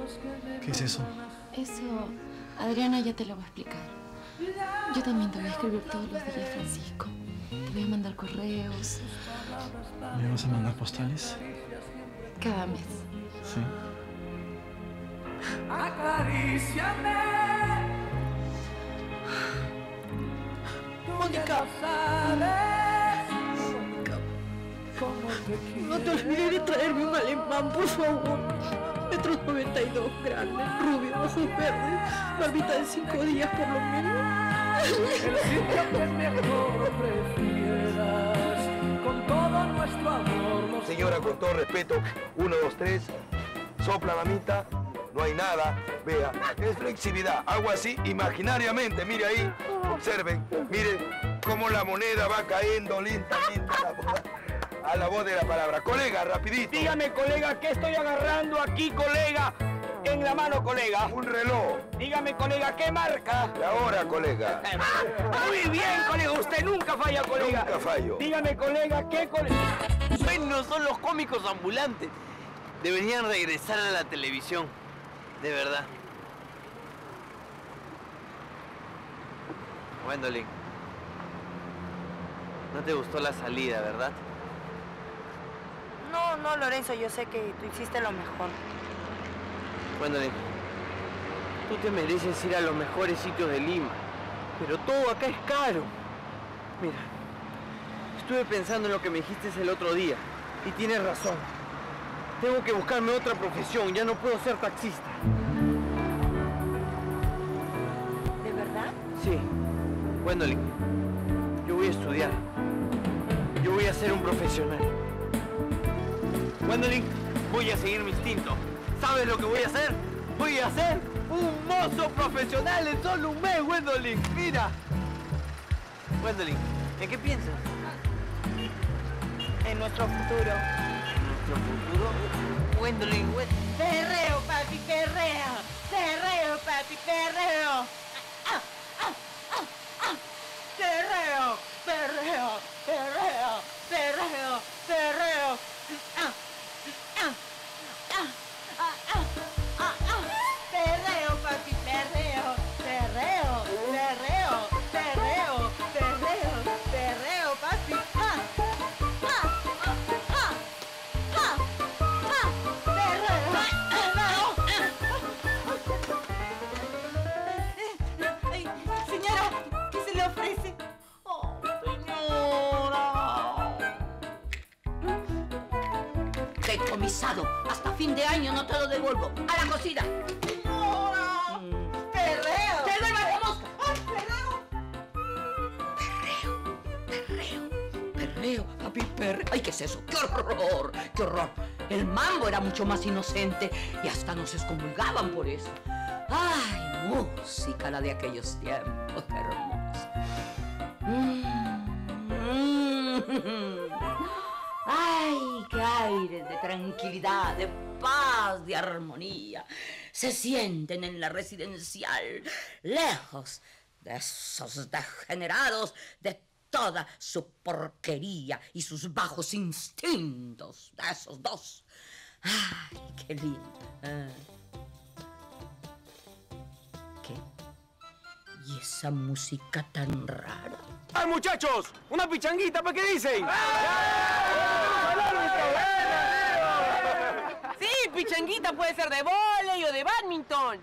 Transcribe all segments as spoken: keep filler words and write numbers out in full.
¿Qué es eso? Eso, Adriana ya te lo va a explicar. Yo también te voy a escribir todos los días, Francisco. Te voy a mandar correos. ¿Me vas a mandar postales? Cada mes. Sí. Acaríciame. Mónica. No te olvides de traerme un alemán, por favor. Metros noventa y dos, grande, rubio, ojos verdes, barbita de cinco días por lo menos. El sitio que mejor prefieras, con todo nuestro amor. Señora, con todo respeto, uno, dos, tres, sopla mamita, no hay nada, vea, es flexibilidad, algo así imaginariamente, mire ahí, observen, mire cómo la moneda va cayendo lenta, lenta, la boda. A la voz de la palabra. Colega, rapidito. Dígame, colega, ¿qué estoy agarrando aquí, colega? En la mano, colega. Un reloj. Dígame, colega, ¿qué marca? La hora, colega. Muy bien, colega. Usted nunca falla, colega. Nunca fallo. Dígame, colega, ¿qué, colega? Bueno, son los cómicos ambulantes. Deberían regresar a la televisión. De verdad. Gwendolyn. No te gustó la salida, ¿verdad? No, no, Lorenzo, yo sé que tú hiciste lo mejor. Gwendolyn, tú te mereces ir a los mejores sitios de Lima, pero todo acá es caro. Mira, estuve pensando en lo que me dijiste el otro día y tienes razón. Tengo que buscarme otra profesión, ya no puedo ser taxista. ¿De verdad? Sí, Gwendolyn, yo voy a estudiar. Yo voy a ser un profesional. Gwendolyn, voy a seguir mi instinto. ¿Sabes lo que voy a hacer? Voy a ser un mozo profesional en solo un mes, Gwendolyn. Mira. Gwendolyn, ¿en qué piensas? En nuestro futuro. ¿Nuestro futuro? Gwendolyn, Gwendolyn. Perreo, papi, perreo. Perreo, papi, perreo. Ah, ah, ah, ah. Perreo, perreo, perreo, perreo, perreo. Ah, ah, ah, ah, ah, ah, ah. Perreo, papi, perreo, perreo, perreo, perreo, perreo, perreo, papi. Ah, ah, ah, ah, ah, perreo, perreo. Ay, señora, ¿qué se le ofrece? Oh, señora. Decomisado. Hasta fin de año no te lo devuelvo. A la cocina. ¡Señora! ¡Perreo! ¡Perreo! ¡Ay, perreo! Perreo, perreo, perreo, papi, perreo. Ay, ¿qué es eso? ¡Qué horror! ¡Qué horror! El mambo era mucho más inocente y hasta nos excomulgaban por eso. ¡Ay, música la de aquellos tiempos! ¡Qué hermosa! Mm. ¡Ay, qué aires de tranquilidad, de paz, de armonía! Se sienten en la residencial, lejos de esos degenerados, de toda su porquería y sus bajos instintos, de esos dos. ¡Ay, qué lindo! Ah. ¿Qué? ¿Y esa música tan rara? ¡Ay, muchachos! ¡Una pichanguita! ¿Para qué dicen? Sí, pichanguita puede ser de vóley o de badminton.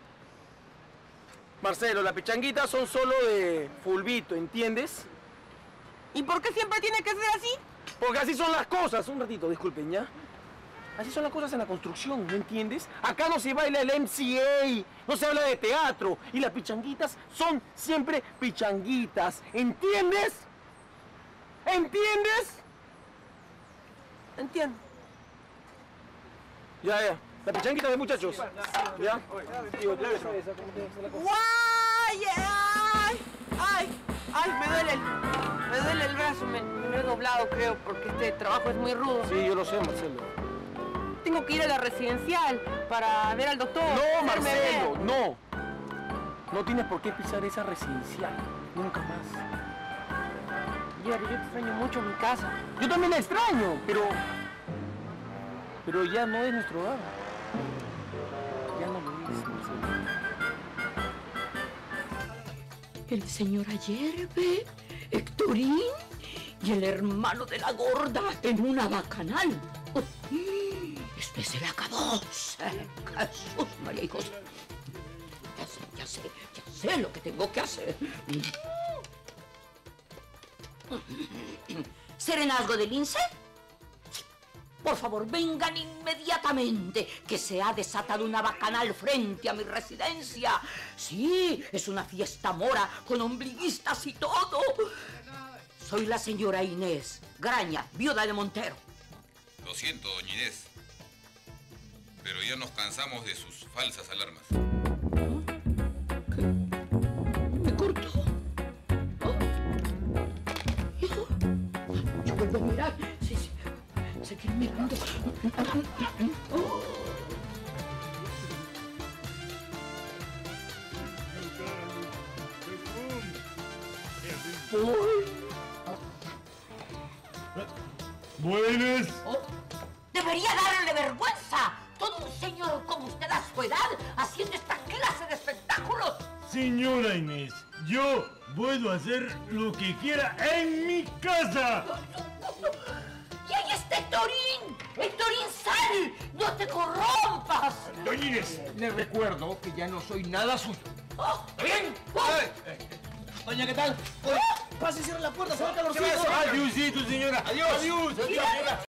Marcelo, las pichanguitas son solo de fulbito, ¿entiendes? ¿Y por qué siempre tiene que ser así? Porque así son las cosas. Un ratito, disculpen, ¿ya? Así son las cosas en la construcción, ¿no entiendes? Acá no se baila el M C A, no se habla de teatro. Y las pichanguitas son siempre pichanguitas, ¿entiendes? ¿Entiendes? Entiendo. Ya, ya. La pichanguita de muchachos. ¿Ya? ¡Guay! ¡Ay! ¡Ay! ¡Ay! Me duele el, me duele el brazo. Me, me lo he doblado, creo, porque este trabajo es muy rudo. Sí, yo lo sé, Marcelo. Tengo que ir a la residencial para ver al doctor. No, Marcelo, no. No tienes por qué pisar esa residencial. Nunca más. Jerry, yo te extraño mucho mi casa. Yo también la extraño, pero... Pero ya no es nuestro hogar. El señor Ayerbe, Héctorín y el hermano de la gorda en una bacanal. Este se le acabó. Jesús, María y José. Ya sé, ya sé, ya sé lo que tengo que hacer. ¿Serenazgo de lince? Por favor, vengan inmediatamente, que se ha desatado una bacanal frente a mi residencia. Sí, es una fiesta mora con ombliguistas y todo. Soy la señora Inés Graña, viuda de Montero. Lo siento, doña Inés, pero ya nos cansamos de sus falsas alarmas. ¿Qué? ¿Me cortó? ¿Oh? Hijo, yo vuelvo a mirar. Sí, sí. Seguir mirando. Oh. Buenas. Oh. Debería darle vergüenza. Todo un señor como usted a su edad haciendo esta clase de espectáculos. Señora Inés, yo puedo hacer lo que quiera en mi casa. ¡Y ahí está Héctorín! ¡Héctorín, sal! ¡No te corrompas! Doña Inés, le recuerdo que ya no soy nada suyo. Oh. ¿Está bien? Oh. Doña, ¿qué tal? Oye, pase y cierre la puerta, se va a calorcito. Adiósito, señora. Adiós. Adiós. Adiós.